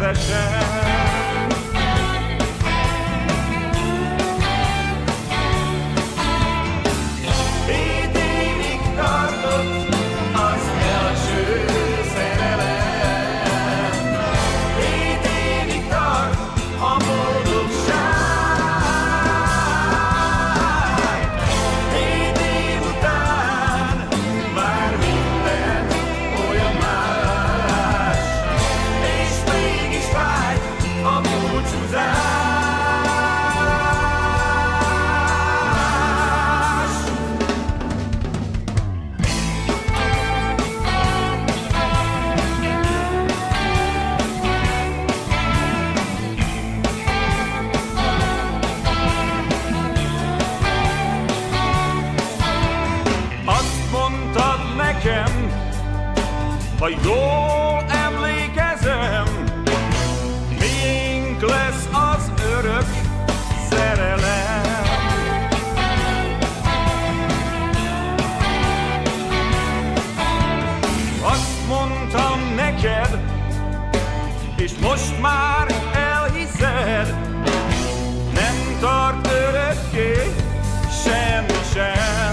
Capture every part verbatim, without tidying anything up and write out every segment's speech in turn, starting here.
kedvesem. Hét évig tartott az első szerelem, hét évig tart a boldogság, hét év után már minden olyan más, és mégis fáj a búcsúzás. Azt mondtad nekem, ha jól emlékezem, miénk lesz az örök szerelem. Azt mondtam neked, és most már elhiszed, nem tart örökké semmi sem.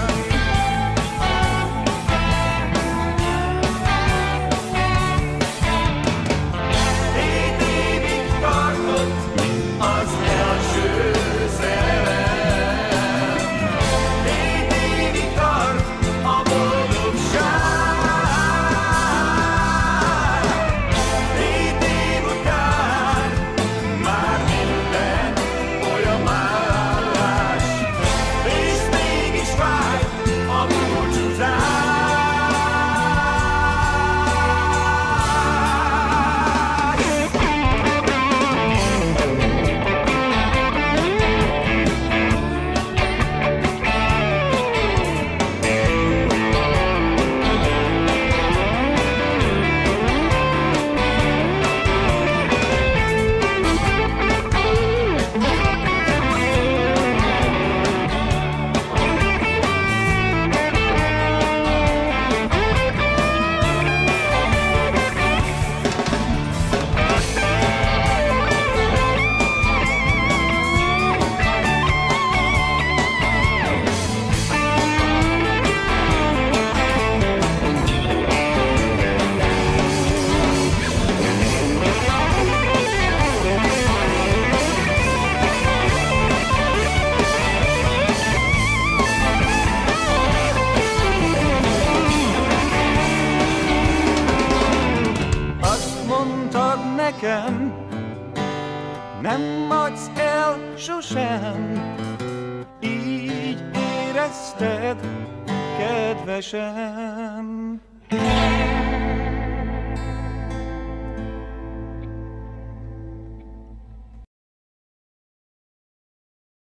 Hét évig tartott az első szerelem, hét évig tart a boldogság, hét év után már minden olyan más, és mégis fáj a búcsúzás. Azt mondtad nekem, nem adsz el sosem, így érezted, kedvesem.